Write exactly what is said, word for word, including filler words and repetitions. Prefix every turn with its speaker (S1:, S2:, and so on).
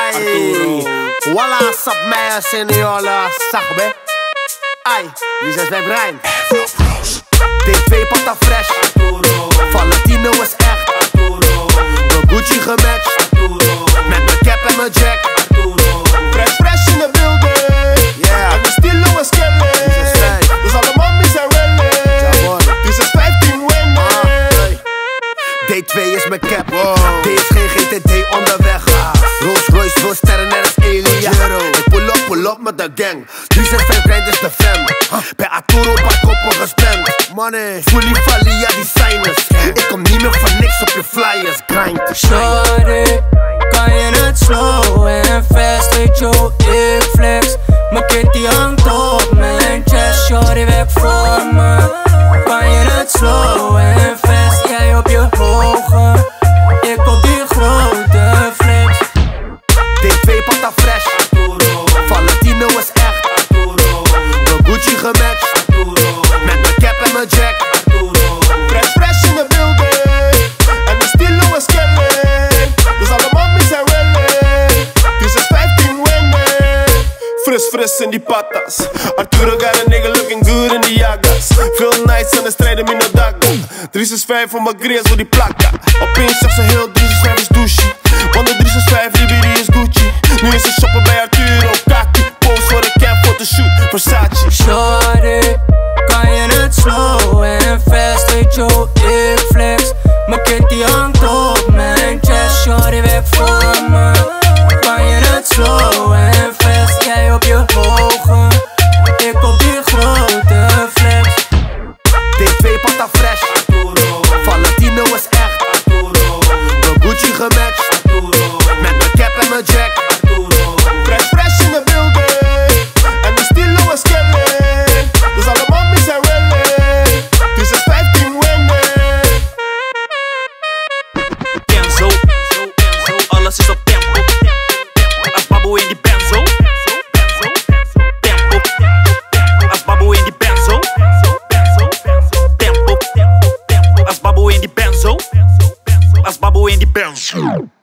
S1: Arturo. Walla, sap mij seniola, sakbe. Ai, Aziz Wrijving. D twee pata fresh. Arturo. Valentino is echt. Arturo. Mijn Gucci gematcht. Arturo. Met mijn cap en mijn jack. Arturo.
S2: Fresh, fresh in de building.
S1: Yeah.
S2: En de stilo is killing. Dus alle mommies zijn willing. Dus is vijftien winnen.
S1: uh, hey. D twee is mijn cap. Wow. D is geen G T D onderweg. ah. Rolls Royce wil sterren net als Elia. Ik pull up, pull up met de gang. Aziz Wrijving is de fam. Bij Arturo paar koppen gestemd. Money, fully valia designers. Ik kom niet meer van niks op je flyers. Grind.
S3: Shorty, kan je het slow en fast? Weet je, ik flex. Mijn kitty hangt op mijn chest. Shorty, werk voor me. Kan je het slow en fast? Jij op je hoge, ik op die grote flex.
S1: D twee pata fresh. Arturo. Valentino is echt. Arturo. Mijn Gucci gematcht. Arturo. Met mijn cap en mijn jack. Arturo.
S2: Fresh, fresh in de building. En de stilo is killing. Dus alle mommies zijn willing. Dus is vijftien winnen. Fris, fris in die patas. Arturo got a nigga looking good in die jagas. Veel nights aan de strijden met no daga. drie zes vijf voor mijn grills voor die plakka. Opeens zag ze heel drie zes vijf is douche. Want de drie zes vijf Ribéry is Gucci. Nu is ze shoppen bij Arturo, kaki. Pose voor de camp, photoshoot, Versace.
S3: Shorty, kan je het slow en fast? Weet je, ik flex. Mijn kitty hangt op mijn chest. Shorty, werk voor me. Kan je het slow en fast? Jij op je hoge, ik op die grote flex.
S1: D twee pata fresh. Arturo. Valentino is echt. Arturo. Mijn Gucci gematcht. Arturo. Met mijn cap en mijn jack. Arturo.
S2: Fresh, fresh in de building. En de stilo is killing. Dus alle mommies zijn willing. Dus is vijftien winnen.
S4: Kenzo, alles is op tempo. Als baboe in die benzo. Tempo, als baboe in die benzo. Tempo, als baboe in die benzo. Als baboe in die benzo.